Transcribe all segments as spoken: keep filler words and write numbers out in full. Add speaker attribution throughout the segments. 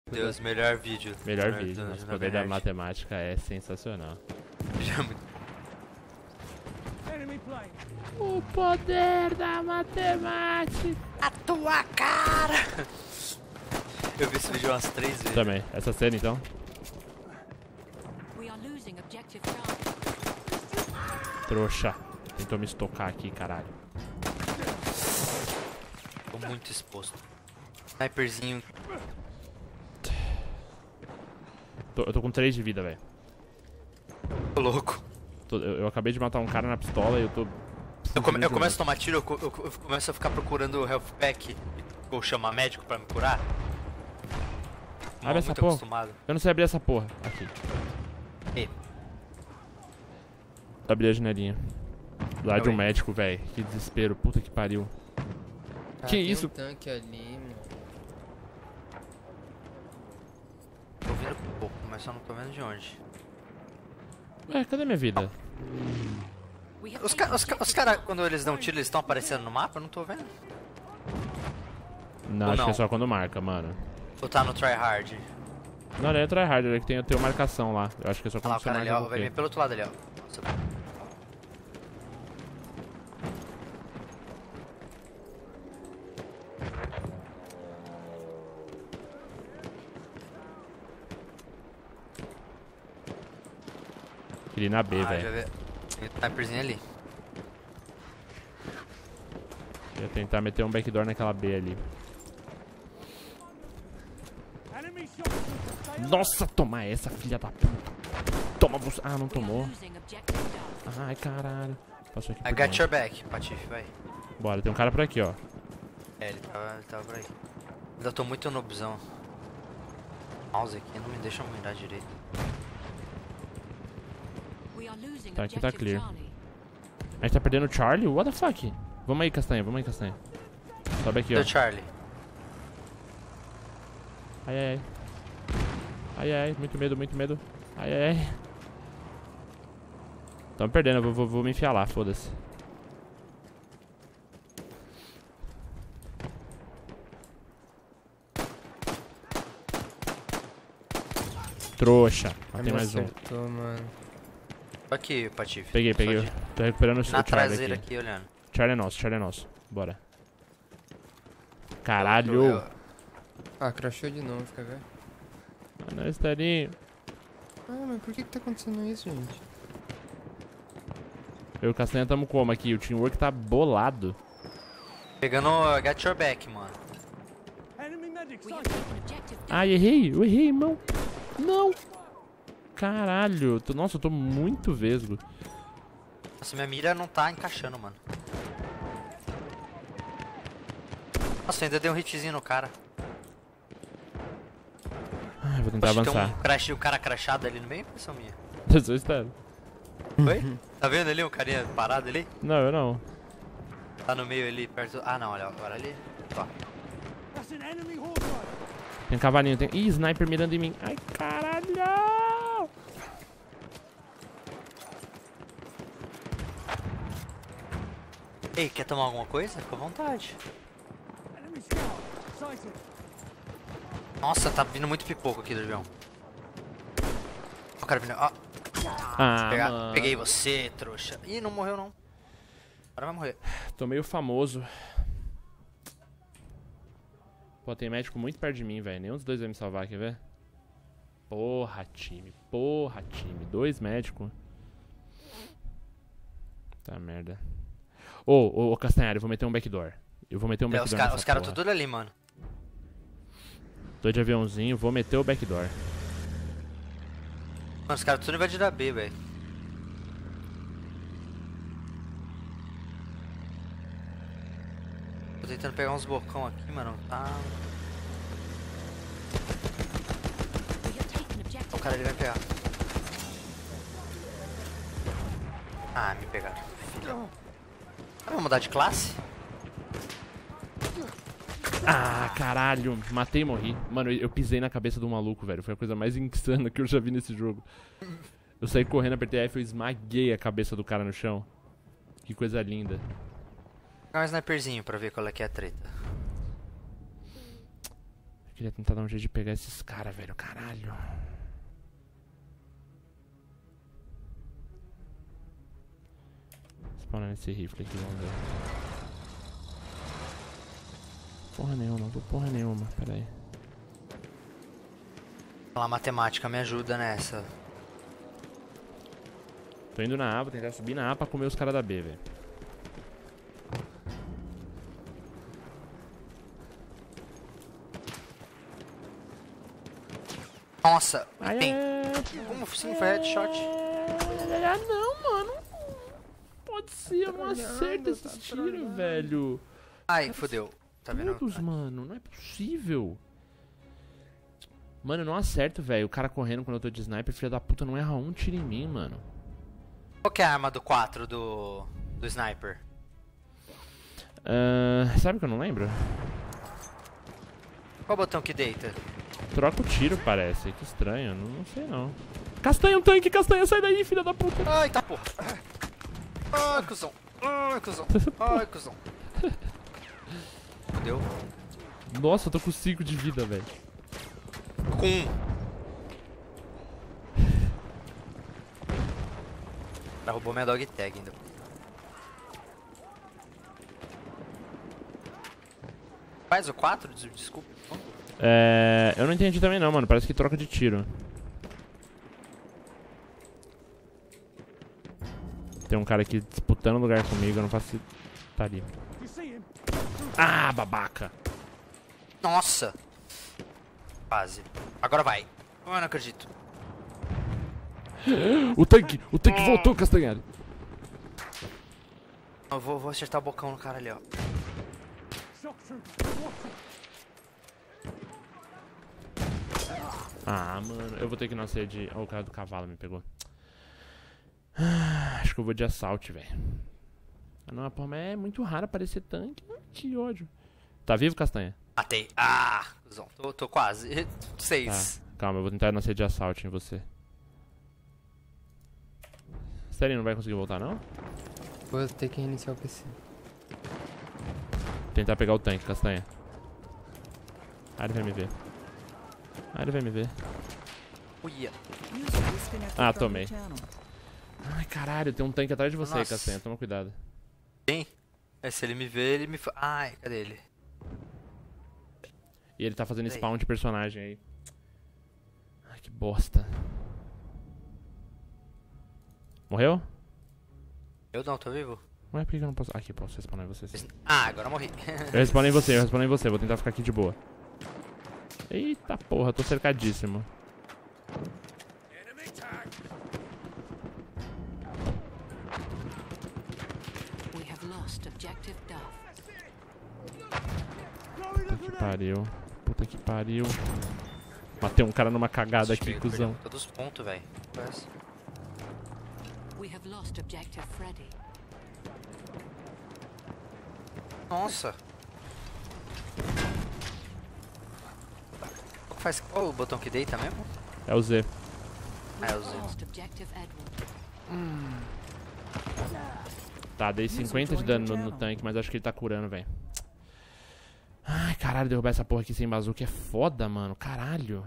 Speaker 1: Deus, melhor vídeo.
Speaker 2: Melhor vídeo, nosso poder da matemática é sensacional. O poder da matemática.
Speaker 1: A tua cara! Eu vi esse vídeo umas três vezes.
Speaker 2: Também. Essa cena então. Trouxa. Tentou me estocar aqui, caralho.
Speaker 1: Tô muito exposto. Sniperzinho.
Speaker 2: Tô, eu tô com três de vida, velho.
Speaker 1: Tô louco.
Speaker 2: Tô, eu, eu acabei de matar um cara na pistola e eu tô...
Speaker 1: Eu, come, eu começo a tomar tiro, eu, eu, eu começo a ficar procurando o health pack ou chamar médico pra me curar.
Speaker 2: Abre essa porra. Acostumado. Eu não sei abrir essa porra. Aqui.
Speaker 1: E?
Speaker 2: Abri a janelinha. Lá de um médico, velho. Que desespero. Puta que pariu.
Speaker 3: Ah,
Speaker 2: que
Speaker 3: tem
Speaker 2: isso?
Speaker 3: Um tanque ali, mano.
Speaker 1: Tô vendo um pouco, mas só não tô vendo de onde.
Speaker 2: Ué, cadê minha vida?
Speaker 1: Os caras, os, os cara, quando eles dão tiro, eles estão aparecendo no mapa? Eu não tô vendo.
Speaker 2: Não,
Speaker 1: Ou
Speaker 2: acho
Speaker 1: não?
Speaker 2: que é só quando marca, mano.
Speaker 1: Ou tá no tryhard?
Speaker 2: Não, não é tryhard, é que tem, tem uma marcação lá. Eu acho que é só
Speaker 1: Olha
Speaker 2: quando
Speaker 1: lá, o
Speaker 2: você
Speaker 1: cara
Speaker 2: marca.
Speaker 1: ali, ó, vai vir pelo outro lado ali, ó. Nossa.
Speaker 2: Queria ir na B,
Speaker 1: Ah,
Speaker 2: velho.
Speaker 1: já vi. Tem um sniperzinho ali.
Speaker 2: Ia tentar meter um backdoor naquela B ali. Nossa, toma essa, filha da puta. Toma você. Ah, não tomou. Ai, caralho. Passou aqui
Speaker 1: I got your back, Patife, vai.
Speaker 2: Bora, tem um cara por aqui, ó.
Speaker 1: É, ele tava, ele tava por aí. Ainda tô muito noobzão. Mouse aqui não me deixa mirar direito.
Speaker 2: Tá, aqui tá clear. A gente tá perdendo o Charlie? What the fuck? Vamos aí, Castanha, vamos aí, Castanha. Sobe aqui, ó.
Speaker 1: Do Charlie.
Speaker 2: Ai, ai, ai. Ai, ai, muito medo, muito medo. Ai, ai, ai. Tamo perdendo, eu vou, vou, vou me enfiar lá, foda-se. Trouxa. Matei mais um.
Speaker 3: Acertou, mano.
Speaker 1: Aqui, Patife.
Speaker 2: Peguei, peguei.
Speaker 1: De...
Speaker 2: Tô recuperando o
Speaker 1: Na
Speaker 2: Charlie
Speaker 1: traseira
Speaker 2: aqui.
Speaker 1: aqui, olhando.
Speaker 2: Charlie é nosso, Charlie é nosso. Bora. Caralho.
Speaker 1: Eu- eu-
Speaker 3: Ah, crashou de novo, quer ver?
Speaker 2: Ah, não, estarinho.
Speaker 3: Ah, mas por que que tá acontecendo isso, gente?
Speaker 2: Eu e o Castanha tamo como aqui? O teamwork tá bolado.
Speaker 1: Pegando o Got Your Back, mano.
Speaker 2: Ai, errei. Eu errei, irmão. Não. Caralho. Tô- Nossa, eu tô muito vesgo.
Speaker 1: Nossa, minha mira não tá encaixando, mano. Nossa, ainda dei um hitzinho no cara.
Speaker 2: Ai, vou tentar
Speaker 1: Poxa, tem
Speaker 2: avançar.
Speaker 1: um crash, o cara crashado ali no meio, impressão minha.
Speaker 2: Eu só espero.
Speaker 1: Oi? Tá vendo ali um carinha parado ali?
Speaker 2: Não, eu não.
Speaker 1: Tá no meio ali, perto... Ah, não, olha, agora ali. Ó.
Speaker 2: Tem um cavalinho, tem... Ih, sniper mirando em mim. Ai, caralho.
Speaker 1: Ei, quer tomar alguma coisa? Fica à vontade. Nossa, tá vindo muito pipoco aqui do avião. Ó, o cara vindo... Ó,
Speaker 2: Ah,
Speaker 1: pegar-
Speaker 2: mano.
Speaker 1: peguei você, trouxa. Ih, não morreu não. Agora vai morrer.
Speaker 2: Tô meio famoso. Pô, tem médico muito perto de mim, velho. Nenhum dos dois vai me salvar, quer ver? Porra, time. Porra, time. Dois médicos. Tá merda. Ô, ô, ô, Castanhari, eu vou meter um backdoor. Eu vou meter um
Speaker 1: É,
Speaker 2: backdoor
Speaker 1: os caras
Speaker 2: nessa
Speaker 1: os cara
Speaker 2: porra.
Speaker 1: tudo ali, mano.
Speaker 2: Tô de aviãozinho, vou meter o backdoor.
Speaker 1: Mano, os caras tudo invadiram a B, velho. Tô tentando pegar uns bocão aqui, mano. Tá... O cara ele vai pegar. Ah, me pegaram. Filha. Ah, vamos mudar de classe?
Speaker 2: Ah, caralho. Matei e morri. Mano, eu pisei na cabeça do maluco, velho. Foi a coisa mais insana que eu já vi nesse jogo. Eu saí correndo, apertei F e eu esmaguei a cabeça do cara no chão. Que coisa linda.
Speaker 1: Vou pegar um sniperzinho pra ver qual é que é a treta.
Speaker 2: queria tentar dar um jeito de pegar esses caras, velho. Caralho. Spawnar nesse rifle aqui, vamos ver. Porra nenhuma, vou porra nenhuma, pera aí.
Speaker 1: A matemática me ajuda nessa.
Speaker 2: Tô indo na A, vou tentar subir na A pra comer os caras da B, velho.
Speaker 1: Nossa,
Speaker 2: Ai,
Speaker 1: tem.
Speaker 2: ai,
Speaker 1: Como assim foi headshot?
Speaker 2: ai, ai, não, mano. Pode ser, eu não acerto esses tiros, velho.
Speaker 1: Ai, fodeu. Tá vendo?
Speaker 2: Todos, mano, não é possível. Mano, eu não acerto, velho. O cara correndo quando eu tô de sniper, filha da puta, não erra um tiro em mim, mano.
Speaker 1: Qual que é a arma do quatro do, do sniper?
Speaker 2: Uh, sabe que eu não lembro?
Speaker 1: Qual botão que deita?
Speaker 2: Troca o tiro, parece. Que estranho, não, não sei não. Castanha, um tanque, Castanha, sai daí, filha da puta.
Speaker 1: Ai, tá porra. Ai, cuzão. Ai, cuzão. Ai, cuzão. Fudeu.
Speaker 2: Nossa, eu tô com cinco de vida, velho.
Speaker 1: Com um. Ela roubou minha dog tag ainda. Faz o quatro? Des- Desculpa.
Speaker 2: É... Eu não entendi também não, mano. Parece que troca de tiro. Tem um cara aqui disputando lugar comigo, eu não faço... Tá ali. Ah, babaca!
Speaker 1: Nossa! Quase. Agora vai. Eu não acredito.
Speaker 2: O tanque! O tanque voltou, Castanhari!
Speaker 1: Eu vou, vou acertar o bocão no cara ali, ó.
Speaker 2: Ah, mano, eu vou ter que nascer de... Oh, o cara do cavalo me pegou. Ah, acho que eu vou de assalto, velho. Ah, não, porra, mas é muito raro aparecer tanque. Ah, que ódio. Tá vivo, Castanha?
Speaker 1: Matei. Ah! Cuzão. Tô, tô quase. Seis.
Speaker 2: Tá, calma, eu vou tentar nascer de assalto em você. Sério, não vai conseguir voltar, não?
Speaker 3: Vou ter que reiniciar o P C.
Speaker 2: Tentar pegar o tanque, Castanha. Ah, ele vai me ver. Ah, ele vai me ver.
Speaker 1: Uia.
Speaker 2: Ah, tomei. Ai, caralho, tem um tanque atrás de você,
Speaker 1: Nossa.
Speaker 2: Castanha. Toma cuidado.
Speaker 1: Quem? É, se ele me vê, ele me... fa- Ai, cadê ele?
Speaker 2: E ele tá fazendo
Speaker 1: Peraí.
Speaker 2: spawn de personagem aí. Ai, que bosta. Morreu?
Speaker 1: Eu não, tô vivo?
Speaker 2: Ué, por que eu não posso... Aqui, posso respawnar em você sim.
Speaker 1: Ah, agora eu morri.
Speaker 2: Eu respawnei em você, eu respawnei em você. Vou tentar ficar aqui de boa. Eita porra, tô cercadíssimo.
Speaker 4: We have lost objective Duff.
Speaker 2: Puta que pariu. Puta que pariu. Matei um cara numa cagada aqui,
Speaker 1: Perdeu-
Speaker 2: cuzão.
Speaker 1: perdeu Todos os pontos, velho.
Speaker 4: We have lost objective Freddy.
Speaker 1: Nossa. Qual que faz... Qual o botão que deita mesmo?
Speaker 2: É o Z.
Speaker 1: Ah, é o Z.
Speaker 4: Lost objective Edward.
Speaker 2: Tá, dei cinquenta de dano no, no tanque, mas acho que ele tá curando, velho. Ai, caralho, derrubar essa porra aqui sem bazuca é foda, mano. Caralho.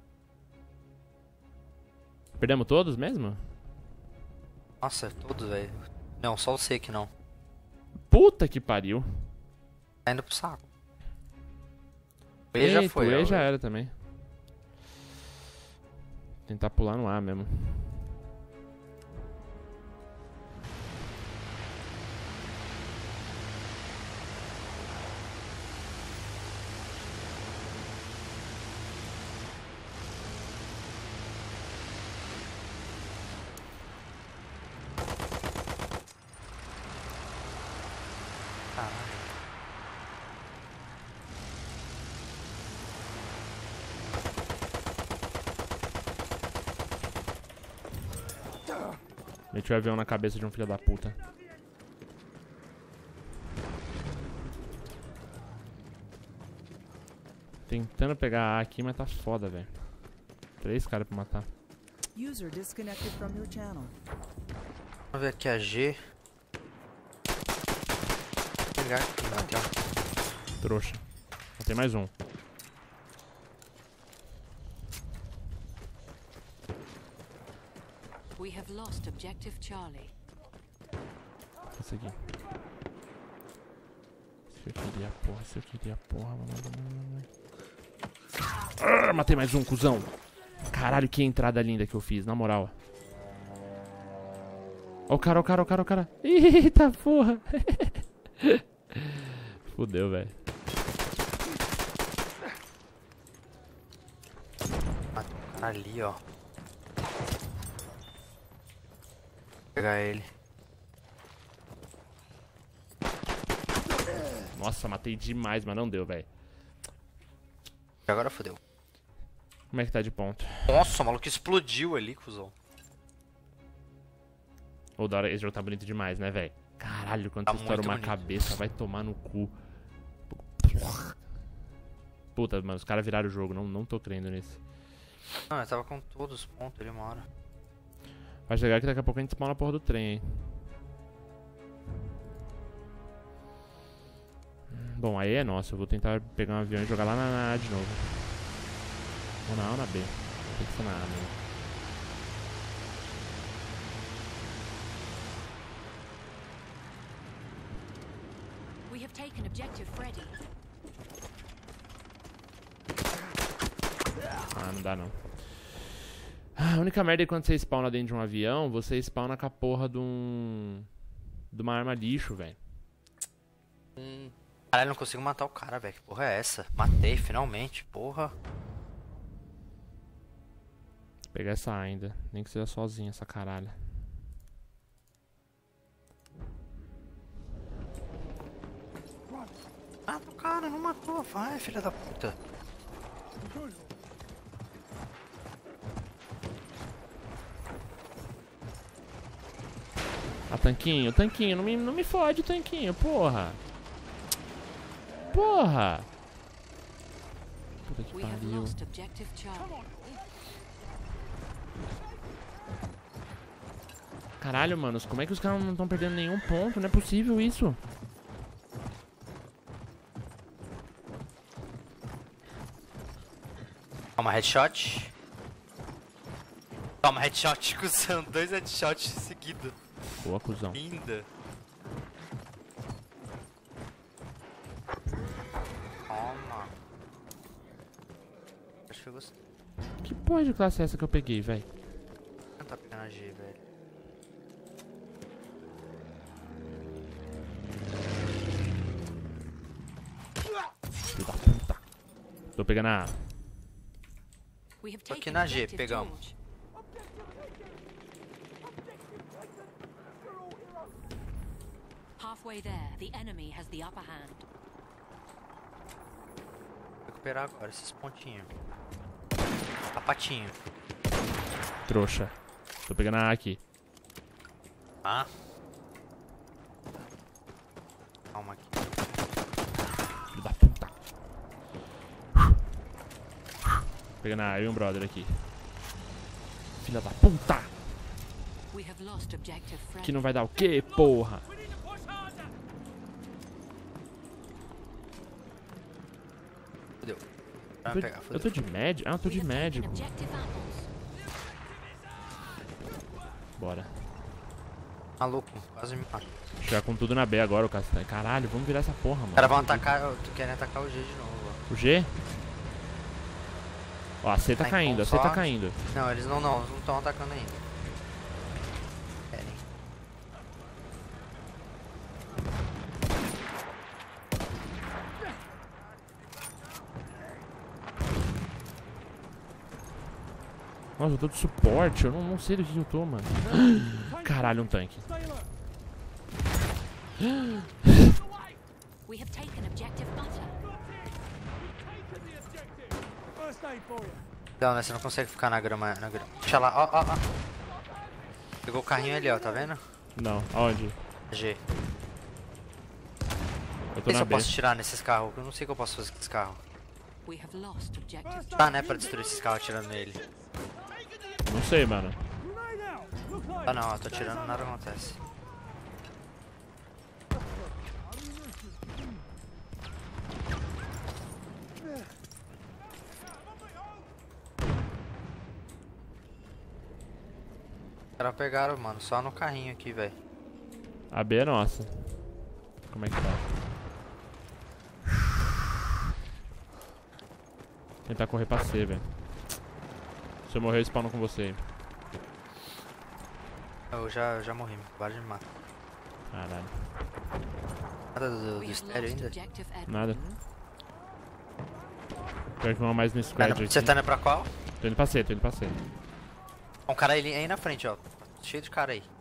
Speaker 2: Perdemos todos mesmo?
Speaker 1: Nossa, todos, velho. Não, só o C que não.
Speaker 2: Puta que pariu.
Speaker 1: Tá indo pro saco. O E já
Speaker 2: Eita,
Speaker 1: foi,
Speaker 2: o E
Speaker 1: ó.
Speaker 2: já era também. Tentar pular no A mesmo.
Speaker 1: Caralho.
Speaker 2: Meti o avião na cabeça de um filho da puta. Tentando pegar a A aqui, mas tá foda, velho. Três caras pra matar.
Speaker 5: User disconnected from your channel.
Speaker 1: Vamos ver aqui a G. Vou pegar aqui, Matheus.
Speaker 2: Trouxa. Só tem mais um.
Speaker 4: We have lost objective Charlie.
Speaker 2: Esse aqui. Se eu queria, porra, se eu queria, porra. Vamos, vamos, vamos. Ah, matei mais um, cuzão. Caralho, que entrada linda que eu fiz, na moral. Ó o cara, ó o cara, ó o cara, ó o cara. Eita porra. Fudeu, velho.
Speaker 1: Ali, ó. Vou pegar ele.
Speaker 2: Nossa, matei demais, mas não deu, velho.
Speaker 1: Agora fodeu.
Speaker 2: Como é que tá de ponto?
Speaker 1: Nossa, o maluco explodiu ali, cuzão.
Speaker 2: Ô, da hora, esse jogo tá bonito demais, né, velho? Caralho, quando
Speaker 1: Tá
Speaker 2: você estoura
Speaker 1: muito
Speaker 2: uma
Speaker 1: bonito.
Speaker 2: cabeça, vai tomar no cu. Puta, mano, os caras viraram o jogo, não, não tô crendo nisso.
Speaker 1: Não, eu tava com todos os pontos ali uma hora.
Speaker 2: Vai chegar que daqui a pouco a gente spawna na porra do trem, hein? Bom, aí é nosso. Eu vou tentar pegar um avião e jogar lá na, na A de novo. Ou na A ou na B. Tem que ser na A mesmo.
Speaker 4: We have taken objective Freddy.
Speaker 2: Ah, não dá não. Ah, a única merda é que quando você spawna dentro de um avião, você spawna com a porra de um... de uma arma lixo, velho.
Speaker 1: Hum. Caralho, não consigo matar o cara, velho. Que porra é essa? Matei, finalmente, porra.
Speaker 2: Vou pegar essa A ainda. Nem que seja sozinha essa caralho.
Speaker 1: Mata o cara, não matou. Vai, filha da puta.
Speaker 2: Ah, tanquinho, tanquinho, não me, não me fode, tanquinho, porra. Porra. Puta que
Speaker 4: We have
Speaker 2: pariu.
Speaker 4: lost objective Charlie.
Speaker 2: Caralho, manos, como é que os caras não estão perdendo nenhum ponto? Não é possível isso.
Speaker 1: Toma headshot. Toma headshot, cuzão. Dois headshots seguidos.
Speaker 2: Boa, cuzão.
Speaker 1: Linda. Toma. Acho que eu gostei.
Speaker 2: Que porra de classe é essa que eu peguei, velho?
Speaker 1: Não tá pegando a G, velho.
Speaker 2: Filho da puta. Tô pegando a A.
Speaker 4: We have
Speaker 1: Tô aqui
Speaker 4: taken
Speaker 1: na G,
Speaker 4: objective
Speaker 1: pegamos.
Speaker 4: George. Halfway there, the enemy has the upper hand.
Speaker 1: Vou recuperar agora esses pontinhos. Sapatinho.
Speaker 2: Trouxa. Tô pegando a A aqui.
Speaker 1: Ah. Calma aqui.
Speaker 2: Filho da puta. Pegando a A e um brother aqui. Filha da puta.
Speaker 4: We have lost objective Freddy.
Speaker 2: Que não vai dar o quê, porra?
Speaker 1: Fudeu. Vai
Speaker 2: Eu tô,
Speaker 1: pegar,
Speaker 2: eu
Speaker 1: fudeu.
Speaker 2: tô de médico? Ah, eu tô
Speaker 4: We
Speaker 2: de
Speaker 4: have taken
Speaker 2: médico.
Speaker 4: objective apples.
Speaker 2: Bora.
Speaker 1: Maluco, quase me matou.
Speaker 2: Chegar com tudo na B agora, o Castanho. Caralho, vamos virar essa porra, mano.
Speaker 1: Os caras vão atacar, tu querem atacar o G de novo, ó.
Speaker 2: O G? Ó, a C tá
Speaker 1: Ai,
Speaker 2: caindo, a C tá
Speaker 1: consórcio.
Speaker 2: caindo.
Speaker 1: Não, eles não, não, eles não estão atacando ainda. Querem.
Speaker 2: Nossa, eu tô de suporte, eu não, não sei do que eu tô, mano. Caralho, um tanque.
Speaker 4: We have taken objective butter.
Speaker 1: Não, né? Você não consegue ficar na grama, na grama. Deixa lá, ó, ó, ó. Pegou o carrinho ali, ó, tá vendo?
Speaker 2: Não, aonde?
Speaker 1: G.
Speaker 2: Eu
Speaker 1: Não
Speaker 2: tô
Speaker 1: sei se
Speaker 2: na
Speaker 1: eu
Speaker 2: B.
Speaker 1: posso tirar nesses carros, eu não sei o que eu posso fazer com esses carros.
Speaker 4: We have lost objective
Speaker 1: Tá, né, pra destruir esses carros atirando nele.
Speaker 2: Não sei, mano.
Speaker 1: Ah não, eu tô atirando, nada acontece. caras pegaram, mano, só no carrinho aqui, velho.
Speaker 2: A B é nossa. Como é que tá? Tentar correr pra C, velho. Se eu morrer, eu spawno com você aí.
Speaker 1: Eu já, já morri, para de me matar.
Speaker 2: Caralho.
Speaker 1: Nada do, do
Speaker 4: We have
Speaker 1: estéreo
Speaker 4: lost
Speaker 1: ainda?
Speaker 4: objective Edward.
Speaker 2: Nada. Pior que não mais no
Speaker 1: Tá
Speaker 2: squad
Speaker 1: indo-
Speaker 2: aqui.
Speaker 1: Você tá indo pra qual?
Speaker 2: Tô indo pra C, tô indo pra C.
Speaker 1: Um cara aí, aí na frente, ó. Cheio de cara aí.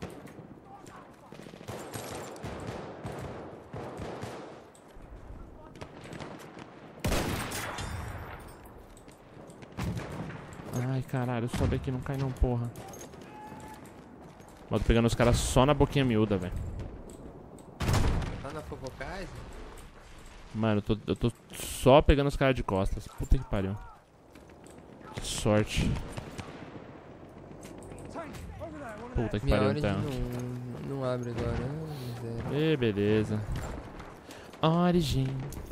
Speaker 2: Ai, caralho, sobe aqui, não cai não, porra. Mas tô pegando os caras só na boquinha miúda, velho.
Speaker 3: Lá na Fofocais?
Speaker 2: Mano, eu tô, eu tô só pegando os caras de costas. Puta que pariu. Que sorte. Puta que
Speaker 3: Minha
Speaker 2: pariu,
Speaker 3: Origin
Speaker 2: então.
Speaker 3: não, não abre agora. Ah, miséria.
Speaker 2: E beleza. Origin.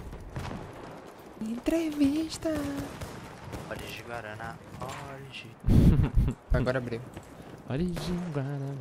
Speaker 3: Entrevista.
Speaker 1: Origem Guaraná, Origem.
Speaker 3: Agora abriu.
Speaker 2: Origin Guaraná.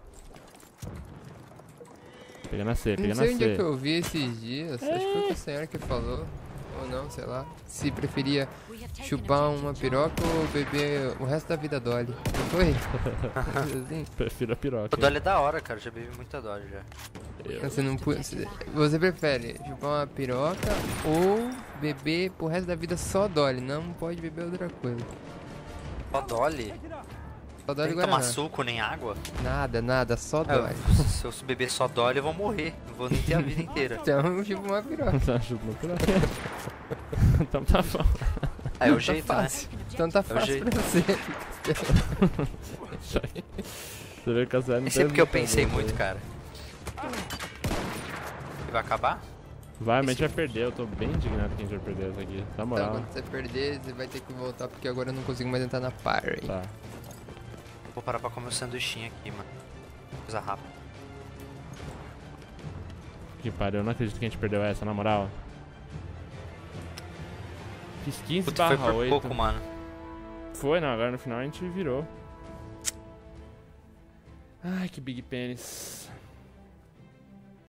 Speaker 2: Pegando a C,
Speaker 3: Não
Speaker 2: pegando a
Speaker 3: sei onde é que
Speaker 2: C.
Speaker 3: eu vi esses dias. Acho que foi com a senhora que falou. Ou não, sei lá. Se preferia
Speaker 4: We have taken
Speaker 3: chupar uma
Speaker 4: objective
Speaker 3: piroca ou beber o resto da vida Dolly. Não foi? Assim,
Speaker 2: Prefiro a piroca.
Speaker 1: O Dolly é da hora, cara. Já bebi muita Dolly já.
Speaker 3: você não pu- Você prefere chupar uma piroca ou beber pro resto da vida só Dolly? Não pode beber outra coisa.
Speaker 1: Só Dolly?
Speaker 3: Só Dolly
Speaker 1: Tem que tomar
Speaker 3: Guaraná.
Speaker 1: suco, nem água?
Speaker 3: Nada, nada, só
Speaker 1: É,
Speaker 3: Dolly.
Speaker 1: eu- se eu beber só Dolly, eu vou morrer. Não vou nem ter a vida inteira.
Speaker 3: Então chupa uma piroca.
Speaker 2: Tá chupando piroca. Então tá bom.
Speaker 1: É o
Speaker 3: Tá
Speaker 1: jeito, né?
Speaker 3: fácil. Então tá fácil
Speaker 1: jeito.
Speaker 3: pra você.
Speaker 2: Você vê que a série não
Speaker 1: Nem sei
Speaker 2: tem
Speaker 1: porque eu
Speaker 2: muita
Speaker 1: pensei
Speaker 2: dor,
Speaker 1: muito,
Speaker 2: velho.
Speaker 1: cara. Vai acabar?
Speaker 2: Vai, mas a gente vai perder. Eu tô bem indignado que a gente vai perder essa aqui. Na
Speaker 3: Então,
Speaker 2: moral.
Speaker 3: quando você perder, você vai ter que voltar porque agora eu não consigo mais entrar na party.
Speaker 2: Tá.
Speaker 1: Vou parar pra comer o sanduichinho aqui, mano. Coisa rápida.
Speaker 2: Que pariu. Eu não acredito que a gente perdeu essa, na moral. Fiz quinze
Speaker 1: Puta, foi
Speaker 2: barra
Speaker 1: por
Speaker 2: oito.
Speaker 1: pouco, mano.
Speaker 2: Foi, não. Agora no final a gente virou. Ai, que big pênis.